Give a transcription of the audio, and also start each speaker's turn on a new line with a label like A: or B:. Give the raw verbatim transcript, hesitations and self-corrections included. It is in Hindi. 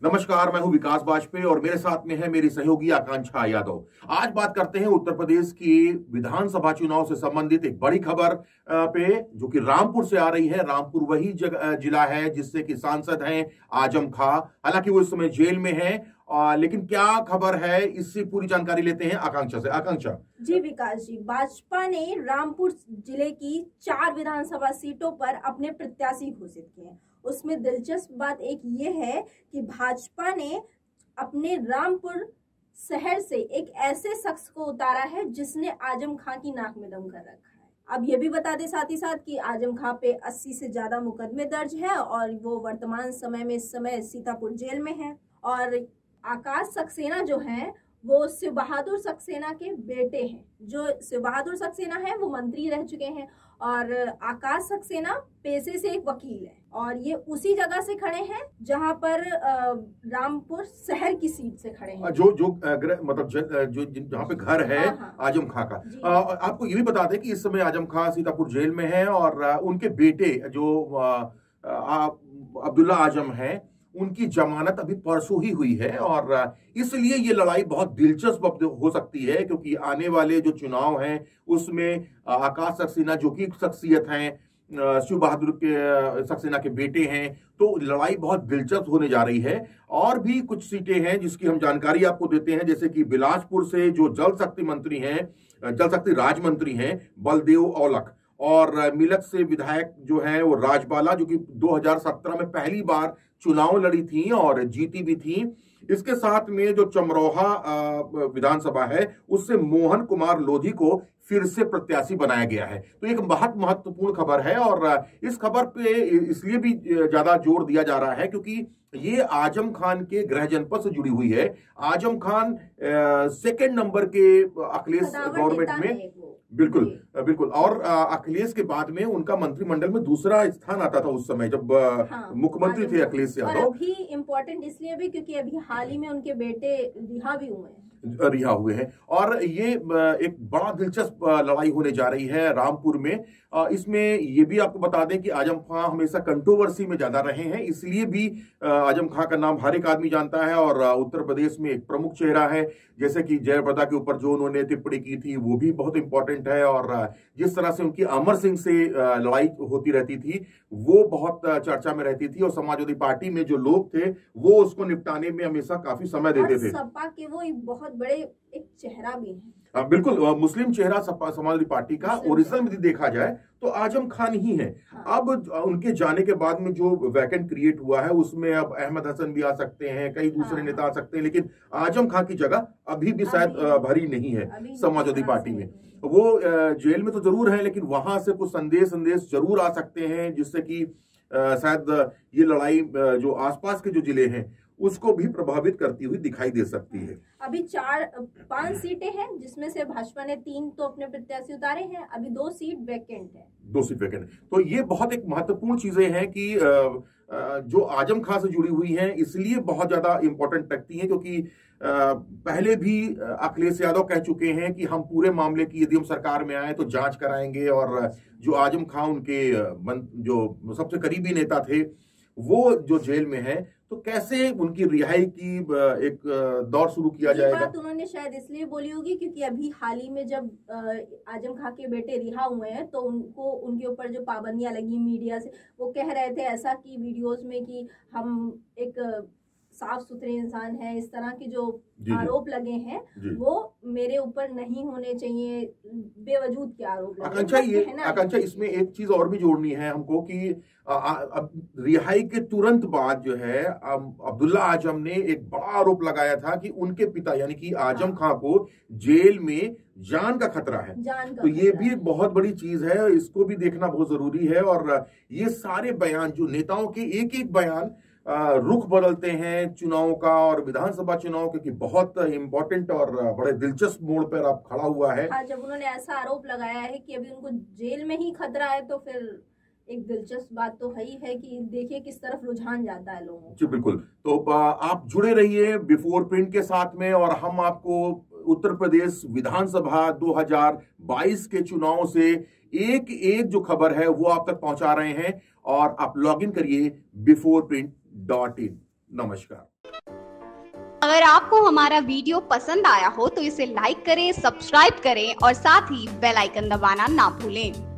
A: नमस्कार, मैं हूं विकास वाजपेयी और मेरे साथ में है मेरी सहयोगी आकांक्षा यादव। आज बात करते हैं उत्तर प्रदेश की विधानसभा चुनाव से संबंधित एक बड़ी खबर पे, जो कि रामपुर से आ रही है। रामपुर वही जगह जिला है जिससे कि सांसद हैं आजम खां। हालांकि वो इस समय जेल में है, आ, लेकिन क्या खबर है इससे पूरी जानकारी लेते हैं आकांक्षा से। आकांक्षा
B: जी विकास जी, भाजपा ने रामपुर जिले की चार विधानसभा सीटों पर अपने प्रत्याशी घोषित किए हैं। उसमें दिलचस्प बात एक ये है कि भाजपा ने अपने रामपुर शहर से एक ऐसे शख्स को उतारा है जिसने आजम खां की नाक में दम कर रखा है। अब ये भी बता दें साथ ही साथ कि आजम खां पे अस्सी से ज्यादा मुकदमे दर्ज है और वो वर्तमान समय में इस समय सीतापुर जेल में है। और आकाश सक्सेना जो हैं वो शिव बहादुर सक्सेना के बेटे हैं। जो शिव बहादुर सक्सेना है वो मंत्री रह चुके हैं और आकाश सक्सेना पेशे से एक वकील है और ये उसी जगह से खड़े हैं जहां पर रामपुर शहर की सीट से खड़े हैं।
A: जो जो मतलब जो जहां पे घर है हाँ हाँ। आजम खां का। आ, आपको ये भी बता दें कि इस समय आजम खां सीतापुर जेल में है और उनके बेटे जो अब्दुल्ला आजम है उनकी जमानत अभी परसों ही हुई है। और इसलिए ये लड़ाई बहुत दिलचस्प हो सकती है, क्योंकि आने वाले जो चुनाव हैं उसमें आकाश सक्सेना जो कि शख्सियत हैं शिव बहादुर के सक्सेना के बेटे हैं, तो लड़ाई बहुत दिलचस्प होने जा रही है। और भी कुछ सीटें हैं जिसकी हम जानकारी आपको देते हैं, जैसे कि बिलासपुर से जो जल शक्ति मंत्री हैं, जल शक्ति राज्य मंत्री हैं बलदेव औलख, और मिलक से विधायक जो है वो राजबाला, जो कि दो हज़ार सत्रह में पहली बार चुनाव लड़ी थी और जीती भी थी। इसके साथ में जो चमरोहा विधानसभा है उससे मोहन कुमार लोधी को फिर से प्रत्याशी बनाया गया है। तो एक बहुत महत्वपूर्ण खबर है और इस खबर पे इसलिए भी ज्यादा जोर दिया जा रहा है क्योंकि ये आजम खान के गृह जनपद से जुड़ी हुई है। आजम खान सेकंड नंबर के अखिलेश गवर्नमेंट में, बिल्कुल बिल्कुल, और अखिलेश के बाद में उनका मंत्रिमंडल में दूसरा स्थान आता था उस समय जब हाँ, मुख्यमंत्री थे अखिलेश यादव।
B: अभी इम्पोर्टेंट इसलिए भी क्योंकि अभी हाल ही में उनके बेटे रिहा भी हुए हैं
A: रिहा हुए हैं और ये एक बड़ा दिलचस्प लड़ाई होने जा रही है रामपुर में। इसमें ये भी आपको बता दें कि आजम खां हमेशा कंट्रोवर्सी में ज्यादा रहे हैं, इसलिए भी आजम खां का नाम हर एक आदमी जानता है और उत्तर प्रदेश में एक प्रमुख चेहरा है। जैसे कि जयप्रदा के ऊपर जो उन्होंने टिप्पणी की थी वो भी बहुत इंपॉर्टेंट है, और जिस तरह से उनकी अमर सिंह से लड़ाई होती रहती थी वो बहुत चर्चा में रहती थी और समाजवादी पार्टी में जो लोग थे वो उसको निपटाने में हमेशा काफी समय देते थे।
B: सपा के वो बहुत बड़े एक चेहरा भी है,
A: बिल्कुल मुस्लिम चेहरा समाजवादी पार्टी का ओरिजिनल में देखा जाए तो आजम खान ही है। हाँ। अब उनके जाने के बाद में जो वैकेंट क्रिएट हुआ है उसमें अब अहमद हसन भी आ सकते हैं, कई दूसरे हाँ। नेता आ सकते हैं, लेकिन आजम खान की जगह अभी भी शायद भरी नहीं है समाजवादी पार्टी में। वो जेल में तो जरूर है लेकिन वहां से कुछ संदेश संदेश जरूर आ सकते हैं जिससे कि शायद ये लड़ाई जो आसपास के जो जिले हैं उसको भी प्रभावित करती हुई दिखाई दे सकती है।
B: अभी चार पांच सीटें हैं जिसमें से भाजपा ने तीन तो अपने प्रत्याशी उतारे हैं, अभी दो सीट वैकेंट है।
A: दो सीट वैकेंट है तो ये बहुत एक महत्वपूर्ण चीजें हैं कि जो आजम खां से जुड़ी हुई हैं इसलिए बहुत ज्यादा इंपॉर्टेंट लगती हैं, क्योंकि पहले भी अखिलेश यादव कह चुके हैं कि हम पूरे मामले की यदि हम सरकार में आए तो जांच कराएंगे। और जो आजम खां उनके जो सबसे करीबी नेता थे वो जो जेल में है, तो कैसे उनकी रिहाई की एक दौर शुरू किया जाएगा।
B: बात उन्होंने शायद इसलिए बोली होगी क्योंकि अभी हाल ही में जब आजम खां के बेटे रिहा हुए हैं तो उनको उनके ऊपर जो पाबंदियां लगी मीडिया से, वो कह रहे थे ऐसा कि वीडियोस में कि हम एक साफ सुथरे इंसान है, इस तरह के जो आरोप लगे हैं वो मेरे ऊपर नहीं होने चाहिए, बेवजूद के आरोप लगे।
A: आकांक्षा ये आकांक्षा इसमें एक चीज और भी जोड़नी है हमको कि अब रिहाई के तुरंत बाद जो है अब्दुल्ला आजम ने एक बड़ा आरोप लगाया था कि उनके पिता यानी कि आजम हाँ। खां को जेल में जान का खतरा है।
B: जान का
A: तो ये भी एक बहुत बड़ी चीज है, इसको भी देखना बहुत जरूरी है। और ये सारे बयान जो नेताओं के एक एक बयान रुख बदलते हैं चुनाव का और विधानसभा चुनाव, क्योंकि बहुत इंपॉर्टेंट और बड़े दिलचस्प मोड़ पर आप खड़ा हुआ है।
B: हाँ, जब उन्होंने ऐसा आरोप लगाया है कि अभी उनको जेल में ही खतरा है तो फिर एक दिलचस्प बात तो है ही है कि देखिए किस तरफ रुझान जाता है लोगों।
A: जी बिल्कुल, तो आप जुड़े रहिए बिफोर प्रिंट के साथ में और हम आपको उत्तर प्रदेश विधानसभा दो हज़ार बाईस के चुनाव से एक एक जो खबर है वो आप तक पहुंचा रहे हैं। और आप लॉग इन करिए बिफोर प्रिंट डॉट इन। नमस्कार।
C: अगर आपको हमारा वीडियो पसंद आया हो तो इसे लाइक करें, सब्सक्राइब करें और साथ ही बेल आइकन दबाना ना भूलें।